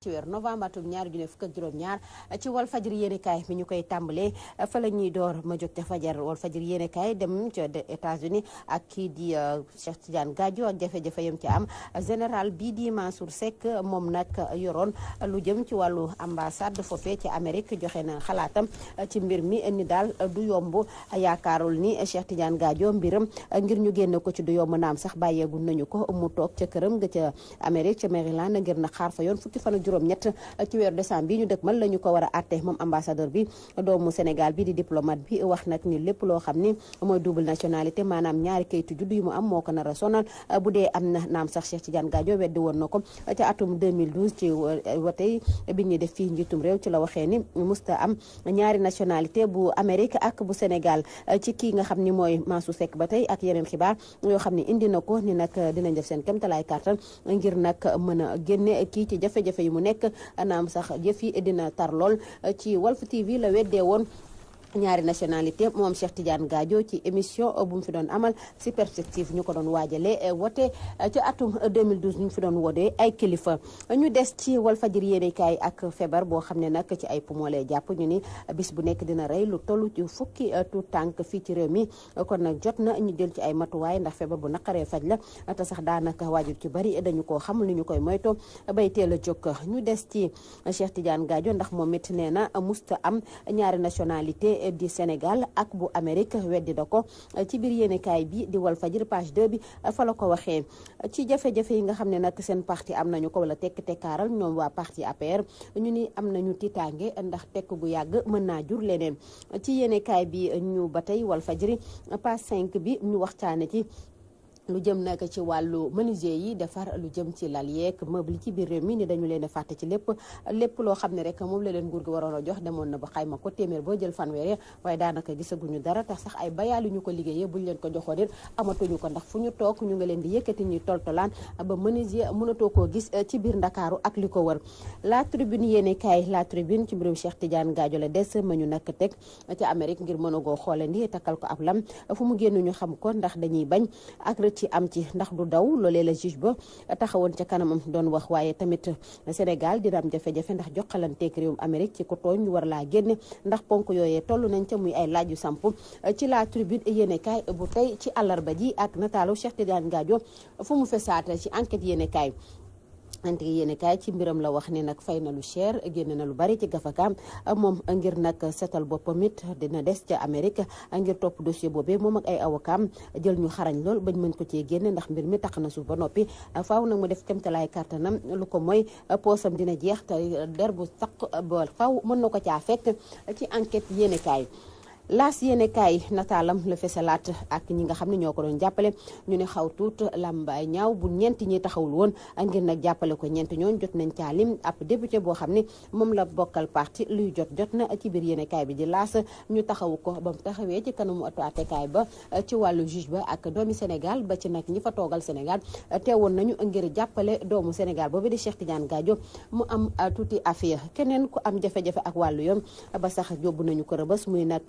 ci weeru novembre atum 2024 ci Walfadjri yéenekaay mi ñu koy tàmbalee fa la ñuy door ma jóg ca fajar Walfadjri yéenekaay dem ca États-Unis ak kii di Cheikh Tidiane Gadio ak jafe-jafe yam ci am général bii di Mansour Seck moom nag yoroon lu jëm ci wàllu ambassade foofee ci Amérique joxe na xalaatam ci mbir mi ni daal du yomb yaakaarul ni Cheikh Tidiane Gadio mbiram ngir ñu génne ko ci du yomb naam sax bàyyeegul nañu ko mu toog ca këram nga ca Amérique ca Maryland ngir na xaar fa yoon fukki fan ak juróom-ñett ci weeru décembre bi ñu dëkkmal la ñu ko war a àtte moom ambassadeur bi doomu Sénégal bi di diplomate bi wax nag ni lépp loo xam ni mooy double nationalité maanaam ñaari kayitu juddu yu mu am moo ko nar a sonal bu dee am na naam sax Cheikh Tidiane Gadio weddi woon na ko ca atum 2012 ci watey bi ñuy def fii njiitum réew ci la waxee ni musta am ñaari nationalité bu Amérique ak bu Sénégal ci kii nga xam ni mooy Mansour Seck ba tey ak yeneen xibaar yoo xam ni indi na ko ni nag dinañ def seen kéemtalaay kàttan ngir nag mën a génne kii ci jafe-jafe yi mu nekk naam sax jëf yi dina tar lool ci Walf TV la weddee woon ñaari nationalité moom Cheikh Tidiane Gadio ci émission bu mu fi doon amal si perspective ñu ko doon waajale wote ci atum 2012 ñu fi doon wootee ay kilifa ñu des ci Walfadjri yéenekaay ak feebar boo xam ne nag ci ay poumon lay jàpp ñu ni bis bu nekk dina rey lu toll ci fukki tu tànk fii ci réew mi kon nag jot na ñu jël ci ay matuwaay ndax feebar bu naqaree faj la te sax daanaka waajur ci bari dañu koo xamul ni ñu koy moytoo bay teel a jóg ñu des ci Cheikh Tidiane Gadio ndax moom it nee na musta am ñaari nationalité di Sénégal ak bu Amérique weddi na ko ci biir yéenekaay bi di Walfadjri page 2 bi fa la ko waxee ci jafe-jafe yi nga xam ne nag seen parti am nañu ko wala tekkaaral ñoom waa parti APR ñu ni am nañu tiitaange ndax tekk gu yàgg mën naa jur leneen ci yéenekaay bi ñu ba tey Walfadjri page 5 bi ñu waxtaane ci lu jëm nag ci wàllu menuisier yi defar lu jëm ci lal yeeg meuble ci biir réew mi ni dañu leen a fàtte ci lépp loo xam ne rek moom la leen nguur gi waroon a jox demoon na ba xayma ko téeméer boo jël fanweer waaye daanaka gisaguñu dara tax sax ay bayaalu ñu ko liggéeyee buñ leen ko joxoon it amatuñu ko ndax fu ñu toog ñu nga leen di yëkkati ñuy toltolaan ba menuisier mënatoo koo gis ci biir Ndakaaru ak li ko wër la tribune yéene kaay la tribune ci mbirum Cheikh Tidiane Gadio la des ma ñu nag teg ci Amérique ngir mën a goo xoolandi takkal ko ab lam fu mu génn ñu xam ko ndax dañuy bañ ak ci am ci ndax du daw loolee la juge ba taxawoon ca kanamam doon wax waaye tamit Sénégal dina am jafe-jafe ndax joxalanteeg réewum Amérique ci ko tooñ ñu war laa génne ndax ponk yooyee toll nañ ca muy ay laaj yu samp ci la tribune yéenekaay bu tey ci àllarba ji ak nataalu Cheikh Tidiane Gadio fu mu fesaata ci enquête yéenekaay ante yéenekaay ci mbiram la wax ne nag fay na lu cher génn na lu bari ci gafakaam moom ngir nag setal boppam it dina des ca Amérique ngir topp dossier boobee moom ak ay avocat jël ñu xarañ lool bañ mën ko cee génne ndax mbir mi tax na suuf ba noppi faaw nag mu def kéemtalaay kàttanam lu ko mooy poosam dina jeex te der bu saq ba faaw mën na ko caa fekk ci enquête yéenekaay laas yéenekaay nataalam la fesalaat ak ñi nga xam ne ñoo ko doon jàppale ñu ne xaw tuut làmbaay ñaaw bu ñeenti ñi taxawul woon ngir nag jàppale ko ñeenti ñooñ jot nañ caalim ab député boo xam ne moom la bokkal parti luy jot na ci biir yéenekaay bi di laas ñu taxawu ko ba mu taxawee ci kanamu àttekaay ba ci wàllu juge ba ak doomi Sénégal ba ci nag ñi fa toogal Sénégal teewoon nañu ngir jàppale doomu Sénégal boobu di Cheikh Tidiane Gadio mu am tuuti affaire keneen ku am jafe-jafe ak wàllu yoon ba sax yóbbu nañu ko Rebeuss muy nag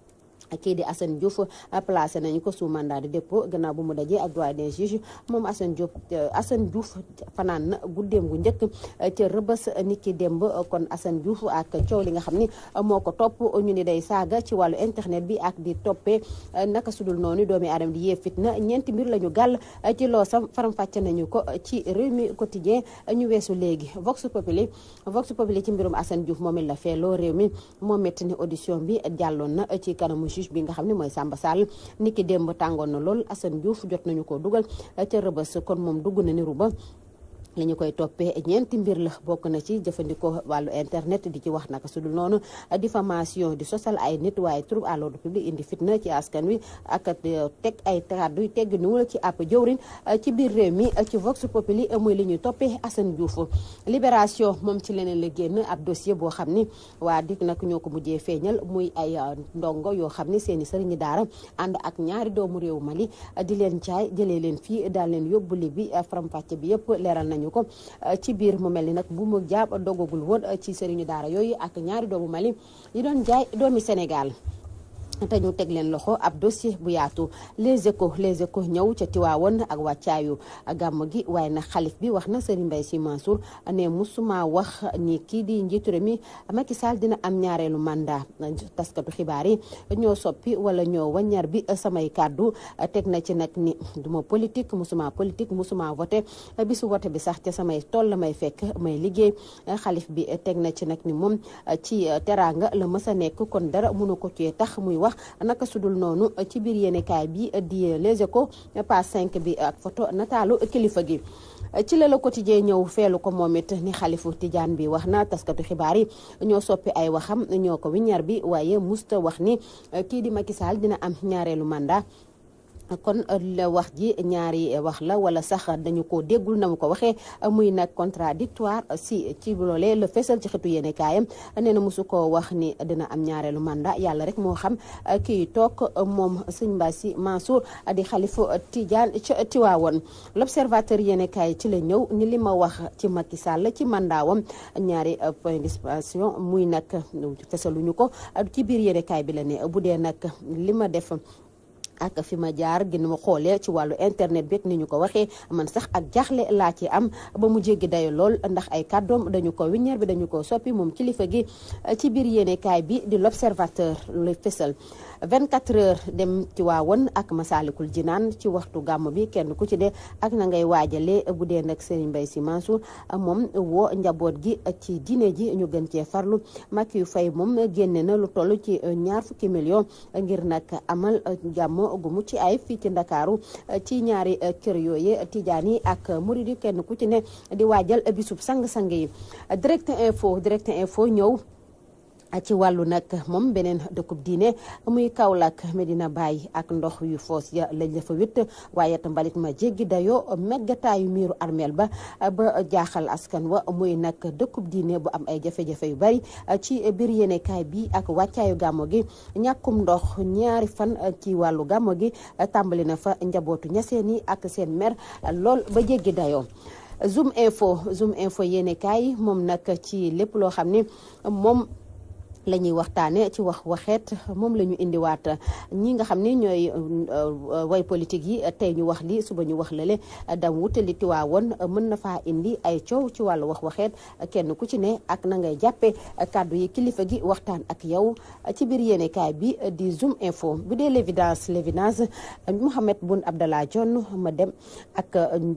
kii di Assane Diouf placé nañu ko sous mandat de dépôt gannaaw bu mu dajee ak doyen des juges moom Assane Diouf fanaan na guddeem gu njëkk ca Rebeuss niki démb kon Assane Diouf ak coow li nga xam ni moo ko topp ñu ni day saaga ci wàllu internet bi ak di toppee naka sudul noonu doomi aadama di yee fitna ñeenti mbir la ñu gàll ci loosam faram-fàcce nañu ko ci Rewmi Quotidien ñu weesu léegi Vox Populi ci mbirum Assane Diouf moom it la feeloo réew mi moom it ni audition bi jàlloon na ci kanamu juge bi nga xam ne mooy Samba Sall niki démb tàngoon na lool Assane Diouf jot nañu ko dugal ca Rebeuss kon moom dugg na ni ruba li ñu koy toppee ñeenti mbir la bokk na ci jëfandikoo wàllu internet di ci wax naka su dul noonu diffamation di sosal ay nit waaye trouble à l'ordre public indi fitna ci askan wi ak teg ay kàddu yu tegg niwula ci ab jëwrin ci biir réew mi ci Vox Populi muy li ñuy toppee Assane Diouf Libération moom ci leneen la génn ab dossier boo xam ni waa dik nag ñoo ko mujjee feeñal muy ay ndongo yoo xam ni seeni sëriñi daara ànd ak ñaari doomu réew Mali di leen jaay jëlee leen fii daal leen yóbbu li bi faram-fàcce bi yëpp leeral nañu ko ci biir mu mel ni nag bu mu jaab dogagul woon ci sëriñu daara yooyu ak ñaari doomu Mali yi doon jaay doomi Sénégal te ñu teg leen loxo ab dossier bu yaatu. les échos ñëw ca Tiwaawoon ak wàccaayu gàmm gi waaye nag xalif bi wax na Serigne Mbaye Sy Mansour ne musuma wax ni kii di njiitu réew mi Macky Sall dina am ñaareelu mandat. taskatu xibaar yi ñoo soppi wala ñoo waññar bi samay kàddu teg na ci nag ni duma politique musuma voté bisu voté bi sax ca samay tool la may fekk may liggéey. xalif bi teg na ci nag ni moom ci teraanga la mës a nekk kon dara mënu ko cee tax muy wax naka sudul noonu ci biir yéenekaay bi di Les Échos page 5 bi ak photo nataalu kilifa gi. ci la quotidien ñëw feelu ko moom it ni xalifu Tijaan bi wax na taskatu xibaar yi ñoo soppi ay waxam ñoo ko wiññar bi waaye musta wax ni kii di Macky Sall dina am ñaareelu mandat. kon la wax ji ñaari wax la wala sax dañu ko déggul na mu ko waxee muy nag contradictoire ci loolee la fesal ci xëtu yéene kaayam nee na mosu koo wax ni dina am ñaareelu mandat yàlla rek moo xam kii toog moom Serigne Mbaye Sy Mansour di xalifu Tijaan ci Tiwaawoon. l'observateur yéene kaay ci la ñëw ni li ma wax ci Macky Sall ci mandaawam ñaari point d'expression muy nag fesaluñu ko ci biir yéene kaay bi la ne bu dee nag li ma def ak fi ma jaar gën ma xoolee ci wàllu internet bi ni ñu ko waxee man sax ak jaaxle laa ci am ba mu jéggi dayo lool ndax ay kàddoom dañu ko wiññeer bi dañu ko soppi moom kilifa gi ci biir yéenekaay bi di l'observateur lu fësal 24 heures dem ci waawoon ak Masaalikul Jinaan ci waxtu gàmm bi kenn ku ci de ak na ngay waajale bu dee nag Serigne Mbaye Sy Mansour moom woo njaboot gi ci diine ji ñu gën cee farlu Macky Faye moom génne na lu toll ci 20 millions ngir nag amal gàmm gu mucc ay fii ci Ndakaaru ci ñaari kër yooyu tijaan yi ak murid yi kenn ku ci ne di waajal bisub sang-sang yi. direct info ñëw ci wàllu nag moom beneen dëkkub diine muy Kaolack Medina Baye ak ndox yu foos ya lañ la fa witt waaye it mbalit ma jéggi dayoo meggataayu miiru armeel ba jaaxal askan wa muy nag dëkkub diine bu am ay jafe-jafe yu bari ci biir yéenekaay bi ak wàccaayu gàmmo gi ñàkkum ndox ñaari fan ci wàllu gàmmo gi tàmbali na fa njabootu ñaseen yi ak seen mer lool ba jéggi dayoo. Zoom info yéenekaay moom nag ci lépp loo xam ni moom la ñuy waxtaane ci waxeet moom la ñu indiwaat ñi nga xam ne ñooy way politique yi tey ñu wax li suba ñu wax lale dam wutali Tiwaawoon mën na faa indi ay coow ci wàllu waxeet kenn ku ci ne ak na ngay jàppe kàddu yi kilifa gi waxtaan ak yow ci biir yéenekaay bi di Zoom info. bu dee l'évidence Mohamed Boun Abdallah Dionne ma dem ak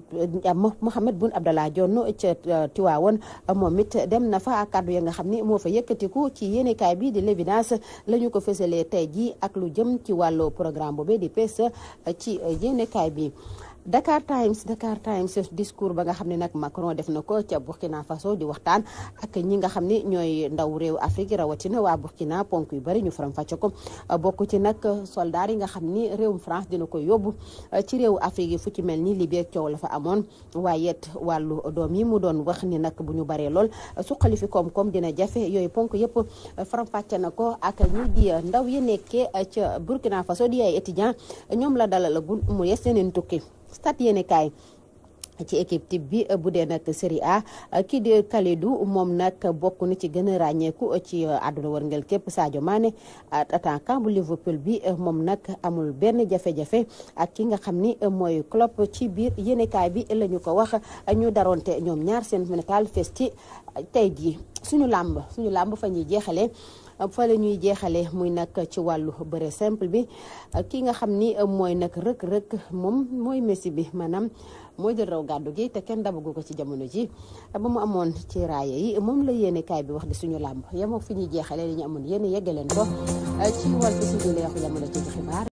Mohamed Boun Abdallah Dionne ca Tiwaawoon moom it dem na fa kàddu ya nga xam ne moo fa yëkkatiku ci yéenekaay bi di l'évidence la ñu ko fësalee tey jii ak lu jëm ci wàllu programme boobu di PSE ci yéenekaay bi. Dakar Times discours ba nga xam ne nag Macron def na ko ca Burkina Faso di waxtaan ak ñi nga xam ne ñooy ndaw réew Afrique rawatina waa Burkina ponk yu bari ñu faram-fàcce ko bokk ci nag soldat yi nga xam ni réewum France dina ko yóbbu ci réewu Afrique yi fu ci mel ni Libye coow la fa amoon waaye it wàllu doom yi mu doon wax ni nag bu ñu baree lool suqali fi koom-koom dina jafe yooyu ponk yëpp faram-fàcce na ko ak ñi di ndaw yi nekkee ca Burkina Faso di ay étudiants ñoom la dalalagul mu yes yeneen tukki. Stade yéenekaay ci équipe type bi bu dee nag Série A kii di Kalidou moom nag bokk na ci gën a ràññeeku ci àdduna wërngël képp Sadio Mané attaquant bu Liverpool bi moom nag amul benn jafe-jafe ak ki nga xam ni mooy Klopp ci biir yéenekaay bi la ñu ko wax ñu daronte ñoom ñaar seen nataal fees ci tey jii suñu làmb fa ñuy jeexalee. fa la ñuy jeexale muy nag ci wàllu bëre simple bi ki nga xam ni mooy nag rëk moom mooy Messi bi maanaam mooy jël raw gàddu gi te kenn dabagu ko ci jamono ji ba mu amoon ci raaya yi moom la yéenekaay bi wax di suñu làmb yemoo fi ñuy jeexale li ñu amoon yéen yeggaleen ko ci wàllu si leexu jamono ci xibaar